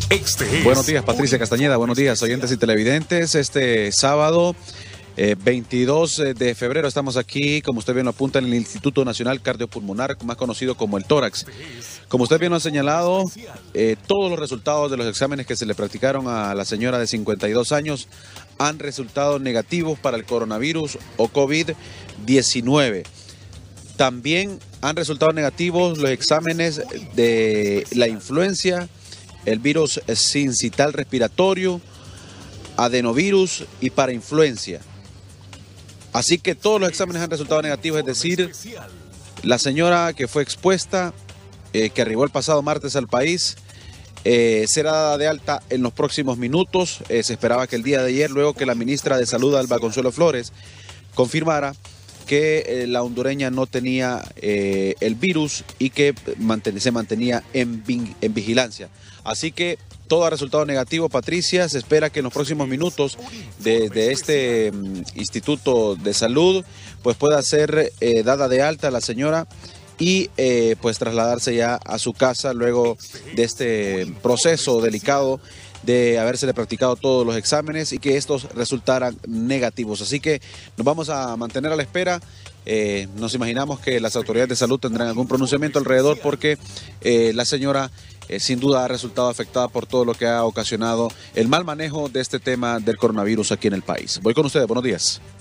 Buenos días, Patricia Castañeda. Buenos días, oyentes y televidentes. Este sábado 22 de febrero estamos aquí, como usted bien lo apunta, en el Instituto Nacional Cardiopulmonar, más conocido como el tórax. Como usted bien lo ha señalado, todos los resultados de los exámenes que se le practicaron a la señora de 52 años han resultado negativos para el coronavirus o COVID-19. También han resultado negativos los exámenes de la influencia, el virus sincital respiratorio, adenovirus y parainfluencia. Así que todos los exámenes han resultado negativos, es decir, la señora que fue expuesta, que arribó el pasado martes al país, será dada de alta en los próximos minutos. Se esperaba que el día de ayer, luego que la ministra de Salud, Alba Consuelo Flores, confirmara que la hondureña no tenía el virus y que se mantenía en vigilancia. Así que todo ha resultado negativo, Patricia. Se espera que en los próximos minutos de este Instituto de Salud pues pueda ser dada de alta a la señora y pues trasladarse ya a su casa luego de este proceso delicado de habérsele practicado todos los exámenes y que estos resultaran negativos. Así que nos vamos a mantener a la espera. Nos imaginamos que las autoridades de salud tendrán algún pronunciamiento alrededor porque la señora sin duda ha resultado afectada por todo lo que ha ocasionado el mal manejo de este tema del coronavirus aquí en el país. Voy con ustedes, buenos días.